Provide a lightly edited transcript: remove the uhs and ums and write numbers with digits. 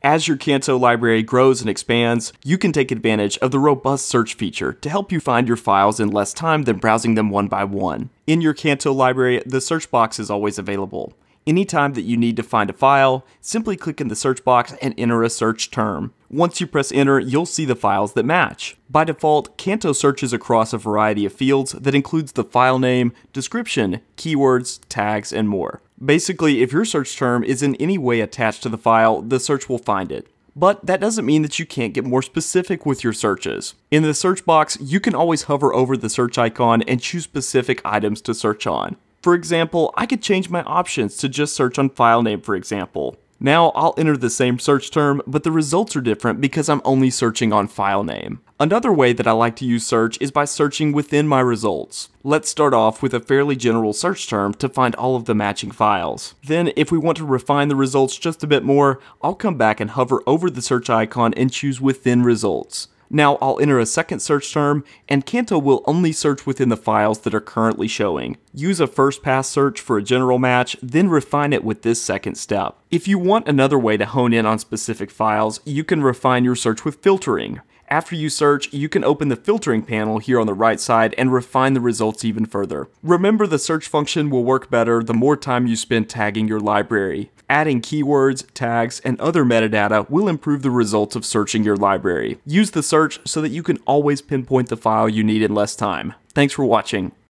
As your Canto library grows and expands, you can take advantage of the robust search feature to help you find your files in less time than browsing them one by one. In your Canto library, the search box is always available. Anytime that you need to find a file, simply click in the search box and enter a search term. Once you press enter, you'll see the files that match. By default, Canto searches across a variety of fields that includes the file name, description, keywords, tags, and more. Basically, if your search term is in any way attached to the file, the search will find it. But that doesn't mean that you can't get more specific with your searches. In the search box, you can always hover over the search icon and choose specific items to search on. For example, I could change my options to just search on file name, for example. Now I'll enter the same search term, but the results are different because I'm only searching on file name. Another way that I like to use search is by searching within my results. Let's start off with a fairly general search term to find all of the matching files. Then, if we want to refine the results just a bit more, I'll come back and hover over the search icon and choose within results. Now I'll enter a second search term, and Canto will only search within the files that are currently showing. Use a first pass search for a general match, then refine it with this second step. If you want another way to hone in on specific files, you can refine your search with filtering. After you search, you can open the filtering panel here on the right side and refine the results even further. Remember, the search function will work better the more time you spend tagging your library. Adding keywords, tags, and other metadata will improve the results of searching your library. Use the search so that you can always pinpoint the file you need in less time. Thanks for watching.